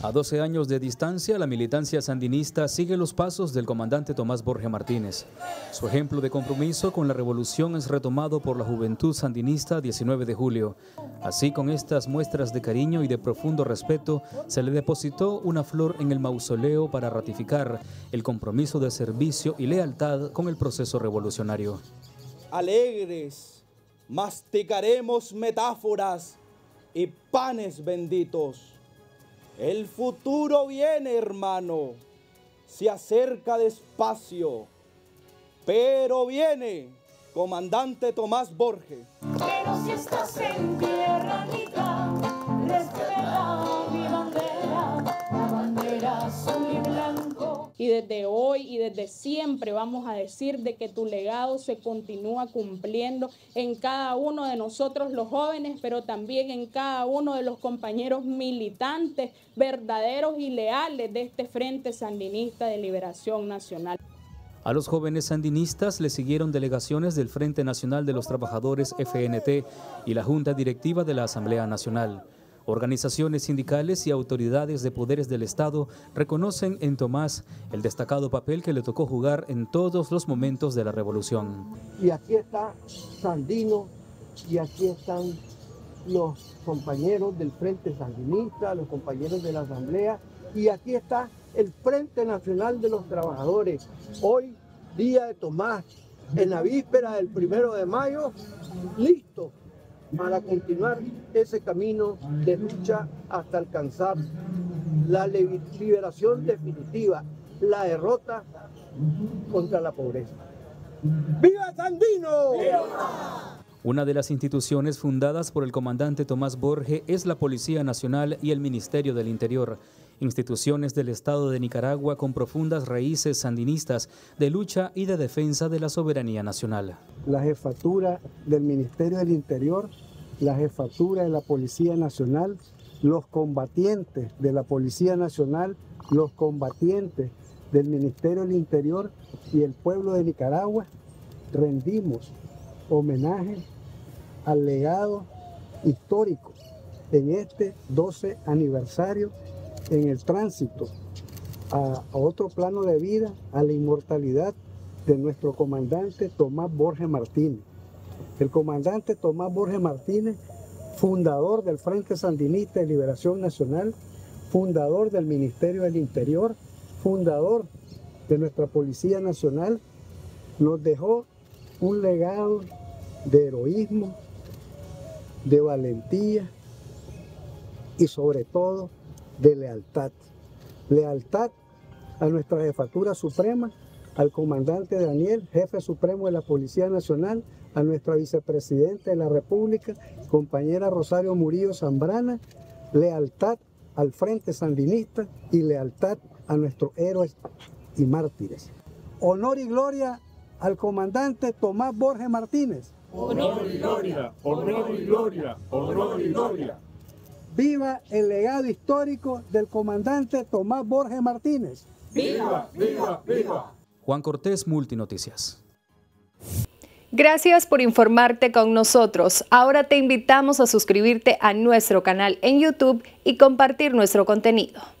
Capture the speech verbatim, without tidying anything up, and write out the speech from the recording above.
A doce años de distancia, la militancia sandinista sigue los pasos del comandante Tomás Borge Martínez. Su ejemplo de compromiso con la revolución es retomado por la juventud sandinista diecinueve de julio. Así, con estas muestras de cariño y de profundo respeto, se le depositó una flor en el mausoleo para ratificar el compromiso de servicio y lealtad con el proceso revolucionario. Alegres, masticaremos metáforas y panes benditos. El futuro viene, hermano, se acerca despacio, pero viene, comandante Tomás Borge. Pero si estás en tierra amiga, respeta mi bandera, la bandera azul y blanco. Y desde hoy y desde siempre vamos a decir de que tu legado se continúa cumpliendo en cada uno de nosotros los jóvenes, pero también en cada uno de los compañeros militantes verdaderos y leales de este Frente Sandinista de Liberación Nacional. A los jóvenes sandinistas le siguieron delegaciones del Frente Nacional de los Trabajadores F N T y la Junta Directiva de la Asamblea Nacional. Organizaciones sindicales y autoridades de poderes del Estado reconocen en Tomás el destacado papel que le tocó jugar en todos los momentos de la revolución. Y aquí está Sandino, y aquí están los compañeros del Frente Sandinista, los compañeros de la Asamblea, y aquí está el Frente Nacional de los Trabajadores. Hoy, día de Tomás, en la víspera del primero de mayo, listo para continuar ese camino de lucha hasta alcanzar la liberación definitiva, la derrota contra la pobreza. ¡Viva Sandino! ¡Viva! Una de las instituciones fundadas por el comandante Tomás Borge es la Policía Nacional y el Ministerio del Interior, instituciones del Estado de Nicaragua con profundas raíces sandinistas de lucha y de defensa de la soberanía nacional. La jefatura del Ministerio del Interior, la jefatura de la Policía Nacional, los combatientes de la Policía Nacional, los combatientes del Ministerio del Interior y el pueblo de Nicaragua rendimos homenaje al legado histórico en este doce aniversario, en el tránsito a, a otro plano de vida, a la inmortalidad de nuestro comandante Tomás Borge Martínez. El comandante Tomás Borge Martínez, fundador del Frente Sandinista de Liberación Nacional, fundador del Ministerio del Interior, fundador de nuestra Policía Nacional, nos dejó un legado de heroísmo, de valentía y sobre todo de lealtad. Lealtad a nuestra Jefatura Suprema, al comandante Daniel, jefe supremo de la Policía Nacional, a nuestra vicepresidenta de la República, compañera Rosario Murillo Zambrana, lealtad al Frente Sandinista y lealtad a nuestros héroes y mártires. Honor y gloria al comandante Tomás Borge Martínez. Honor y gloria, honor y gloria, honor y gloria. Viva el legado histórico del comandante Tomás Borge Martínez. Viva, viva, viva. Juan Cortés, Multinoticias. Gracias por informarte con nosotros. Ahora te invitamos a suscribirte a nuestro canal en YouTube y compartir nuestro contenido.